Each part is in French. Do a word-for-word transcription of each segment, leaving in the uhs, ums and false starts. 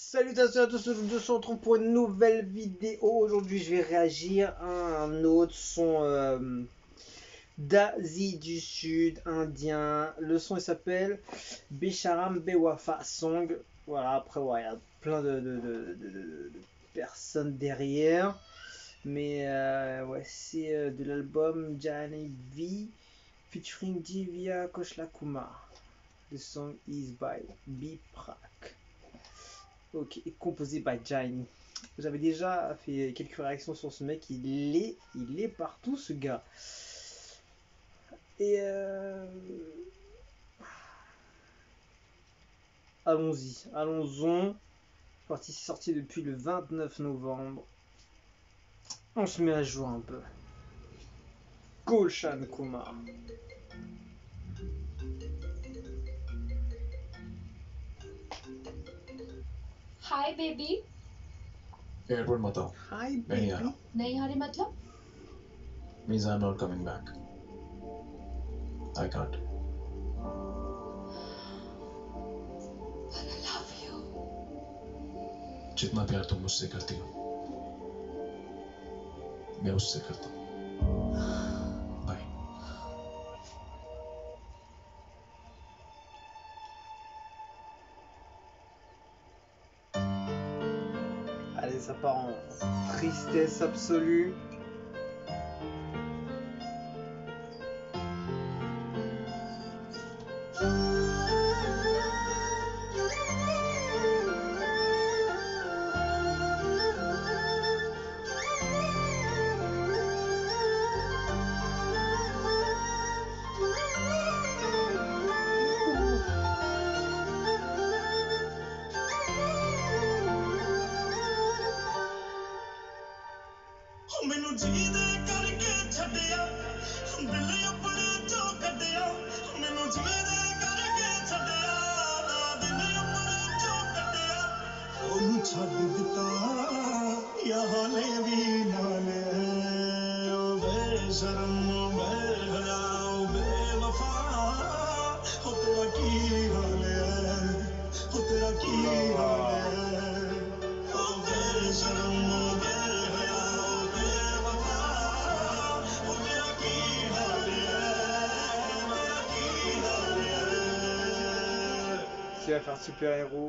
Salutations à tous, aujourd'hui on se retrouve pour une nouvelle vidéo. Aujourd'hui je vais réagir à un autre son euh, d'Asie du Sud, indien. Le son il s'appelle Besharam Bewafa Song. Voilà, après ouais, il y a plein de, de, de, de, de- de personnes derrière. Mais euh, ouais, c'est euh, de l'album Jani V featuring Divya Koshla Kumar. The song is by B Prak. Ok, composé by Jaini. J'avais déjà fait quelques réactions sur ce mec, il est, il est partout ce gars. Et euh... allons-y, allons-y. Parti c'est sorti depuis le vingt-neuf novembre. On se met à jour un peu. Gulshan Kumar. Hi baby. Airport मत आओ। Hi मैं नहीं आ baby. रहा। नहीं आ रही मतलब? Means I'm not coming back. I can't. But I love you. जितना प्यार तुम मुझसे करती हो मैं उससे करता हूँ। Bye. Allez, ça part en tristesse absolue. ਮੈਨੂੰ ਜੀਦੇ ਕਰਕੇ ਛੱਡਿਆ ਦਿਲ ਆਪਣੇ ਚੋਂ ਕੱਢਿਆ ਮੈਨੂੰ ਜੀਦੇ ਕਰਕੇ ਛੱਡਿਆ ਦਿਲ ਆਪਣੇ ਚੋਂ ਕੱਢਿਆ ਉਹਨੂੰ ਛੱਡ ਦਿੱਤਾ ਯਾ ਹਾਲੇ ਵੀ ਨਾਲ ਓ ਬੇਸ਼ਰਮ ਬੇਹਯਾ ਓ ਬੇਵਫਾ ਹੋ ਤੇਰਾ ਕੀ ਹਾਲ ਹੈ ਹੋ ਤੇਰਾ ਕੀ ਹਾਲ ਹੈ ਓ ਬੇਸ਼ਰਮ Qui va faire super héros.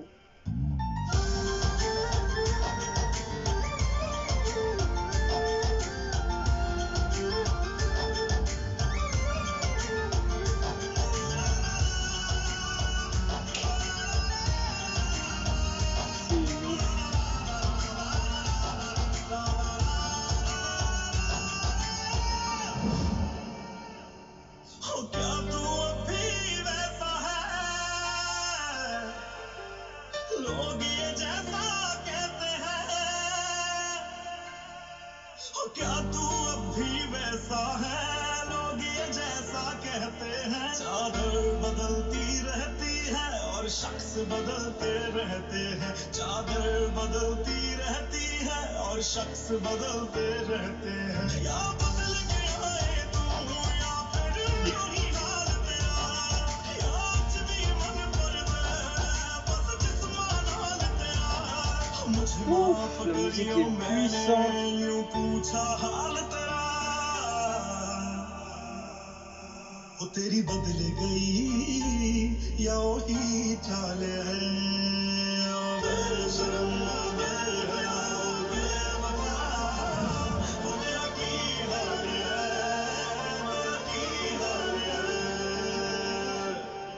क्या तू अब भी वैसा है लोग ये जैसा कहते हैं चादर बदलती रहती है और शख्स बदलते रहते हैं चादर बदलती रहती है और शख्स बदलते रहते हैं या बदल गया है तू या फिर यही हाल तेरा या आज भी मन पर बस जिस्मान हाल तेरा मुझे माफ La musique करियो est मैंने puissante. यूं पूछा हाल तेरा वो तेरी बदल गई या वही चाल है ओ बेशरम बेहया ओ बेवफा वो तेरा की हाल है मेरा की हाल है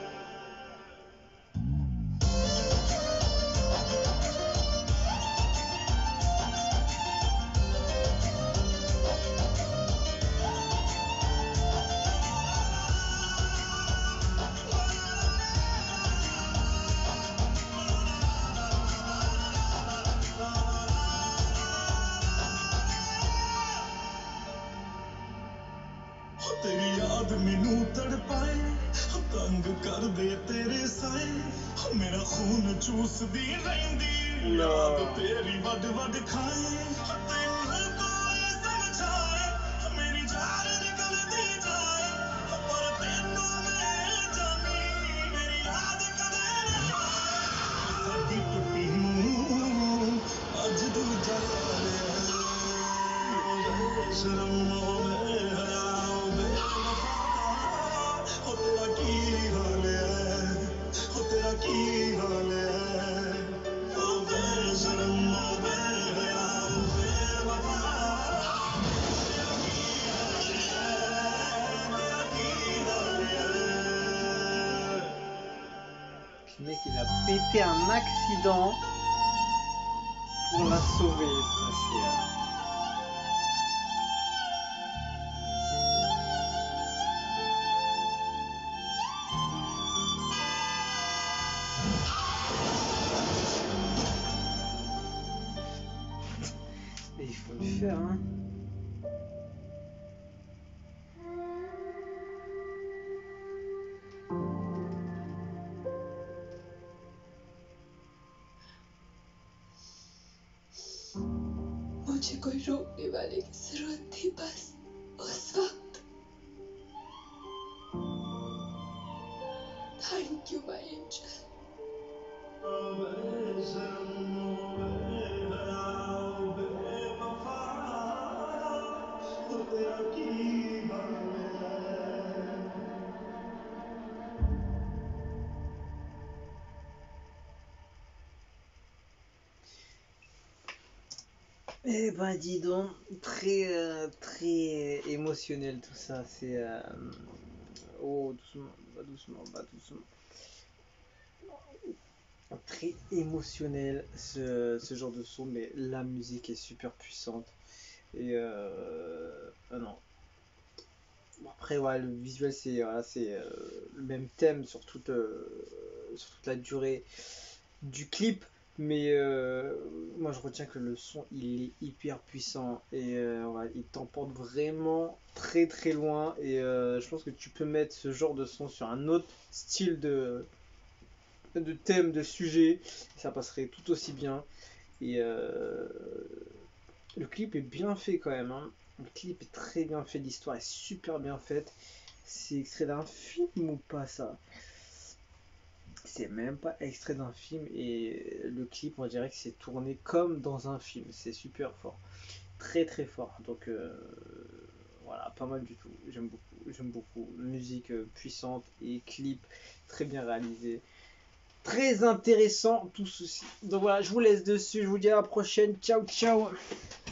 तेरी याद मैनू तड़पाए तंग कर दे तेरे साए मेरा खून चूसदी रहिंदी याद तेरी वड वड खाए तैनू कोई समझाए मेरी जान निकलदी जाए पर तैनू मैं जानी मेरी याद कदे ना आए साडी टुटी नू fait un accident pour la sauver. Ça, c'est, euh, Et il faut le faire, hein. मुझे कोई रोकने वाले की जरूरत थी बस उस वक्त thank you my angel Eh ben dis donc, très euh, très émotionnel tout ça. C'est euh, oh doucement, va doucement, va doucement. Très émotionnel ce, ce genre de son, mais la musique est super puissante. Et euh, ah non. Bon, après ouais, le visuel c'est voilà, c'est euh, le même thème sur toute euh, sur toute la durée du clip. Mais euh, moi je retiens que le son il est hyper puissant et euh, ouais, il t'emporte vraiment très très loin et euh, je pense que tu peux mettre ce genre de son sur un autre style de, de thème, de sujet, ça passerait tout aussi bien. Et euh, le clip est bien fait quand même, hein. Le clip est très bien fait, l'histoire est super bien faite. C'est extrait d'un film ou pas ça? C'est même pas extrait d'un film et le clip on dirait que c'est tourné comme dans un film, c'est super fort, très très fort. Donc euh, voilà, pas mal du tout, j'aime beaucoup, j'aime beaucoup. Musique euh, puissante et clip très bien réalisé, très intéressant tout ceci. Donc voilà, je vous laisse dessus, je vous dis à la prochaine, ciao ciao.